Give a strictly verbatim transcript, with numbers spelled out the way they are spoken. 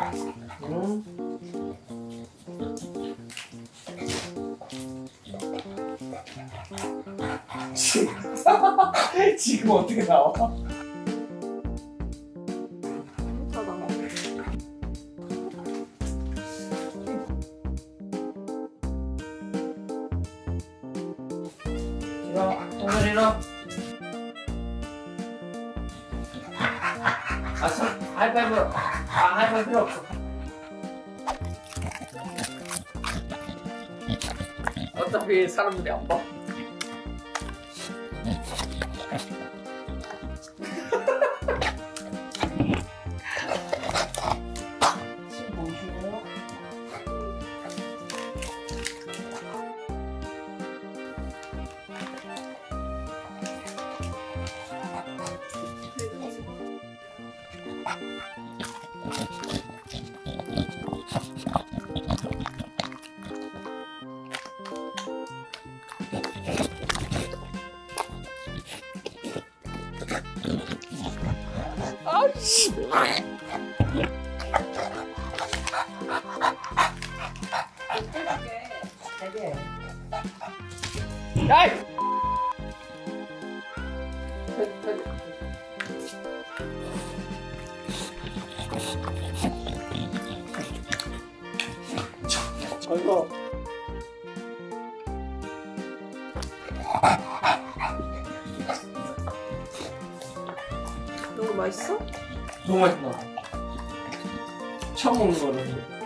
응? 지금 어떻게 나와? 일어, 오늘 일어. 아, 참, 하이파이브. 아, 하이파이브 필요 없어. 어차피 사람들이 안 봐. 지금 보이시나요? 아이씨. 야이. 이거 너무 맛있어? 너무 맛있다. 처음 먹는 거라서.